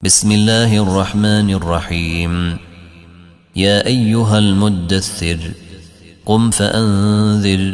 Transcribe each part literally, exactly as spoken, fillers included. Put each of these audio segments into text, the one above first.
بسم الله الرحمن الرحيم. يا أيها المدثر قم فأنذر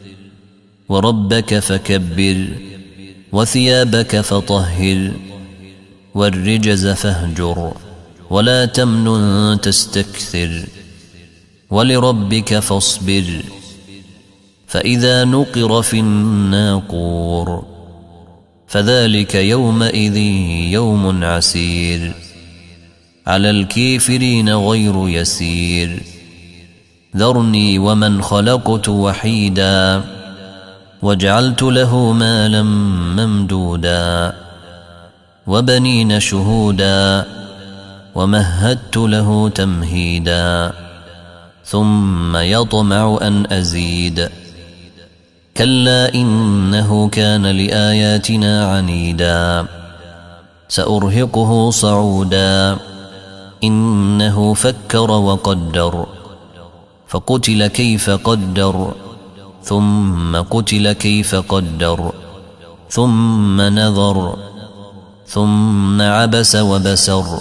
وربك فكبر وثيابك فطهر والرجز فاهجر ولا تمنن تستكثر ولربك فاصبر فإذا نقر في الناقور فذلك يومئذ يوم عسير على الكافرين غير يسير. ذرني ومن خلقت وحيدا وجعلت له مالا ممدودا وبنين شهودا ومهدت له تمهيدا ثم يطمع أن أزيد كلا إنه كان لآياتنا عنيدا سأرهقه صعودا إنه فكر وقدر فقتل كيف قدر ثم قتل كيف قدر ثم نظر ثم عبس وبسر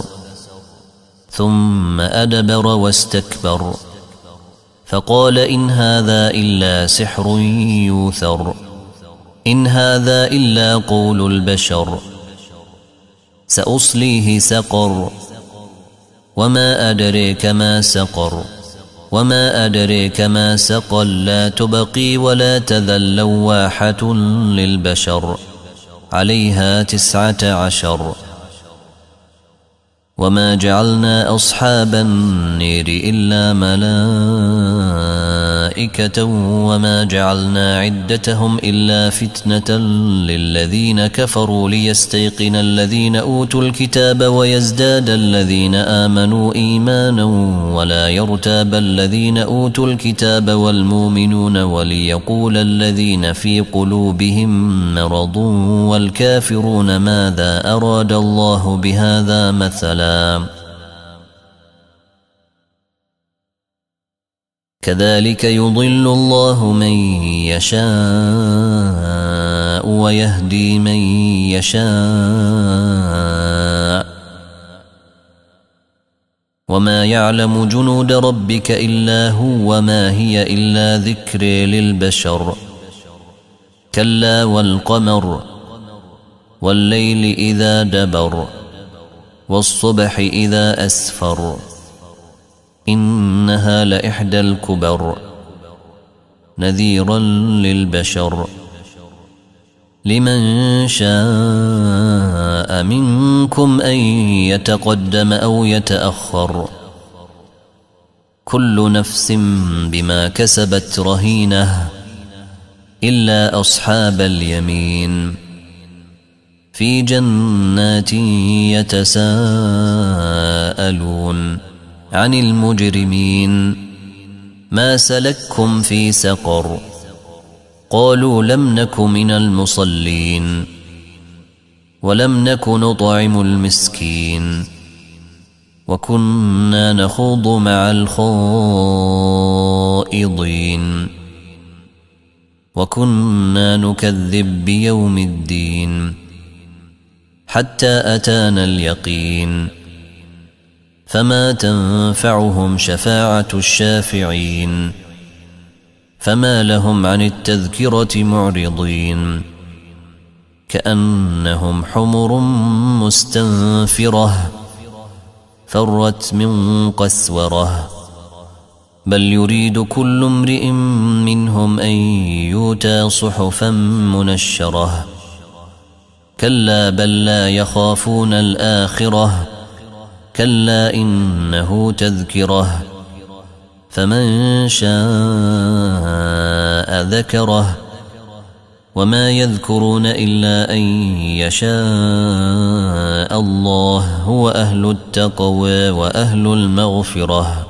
ثم أدبر واستكبر فقال إن هذا إلا سحر يوثر إن هذا إلا قول البشر سأصليه سقر وما أدريك ما سقر وما أدريك ما سقر لا تبقي ولا تذر لواحة للبشر عليها تسعة عشر. وما جعلنا أصحاب النير إلا ملائكة وما جعلنا عدتهم إلا فتنة للذين كفروا ليستيقن الذين أوتوا الكتاب ويزداد الذين آمنوا إيمانا ولا يرتاب الذين أوتوا الكتاب والمؤمنون وليقول الذين في قلوبهم مرض والكافرون ماذا أراد الله بهذا مثلا. كذلك يضل الله من يشاء ويهدي من يشاء وما يعلم جنود ربك إلا هو وما هي إلا ذكر للبشر. كلا والقمر والليل إذا دبر والصبح إذا أسفر إنها لإحدى الكبر نذيرا للبشر. لمن شاء منكم أن يتقدم أو يتأخر كل نفس بما كسبت رهينة إلا أصحاب اليمين في جنات يتساءلون عن المجرمين ما سلككم في سقر قالوا لم نك من المصلين ولم نك نطعم المسكين وكنا نخوض مع الخائضين وكنا نكذب بيوم الدين حتى أتانا اليقين فما تنفعهم شفاعة الشافعين فما لهم عن التذكرة معرضين كأنهم حمر مستنفرة فرت من قسورة بل يريد كل امرئ منهم أن يؤتى صحفا منشرة كلا بل لا يخافون الآخرة كلا إنه تذكرة فمن شاء ذكره وما يذكرون إلا أن يشاء الله هو أهل التقوى وأهل المغفرة.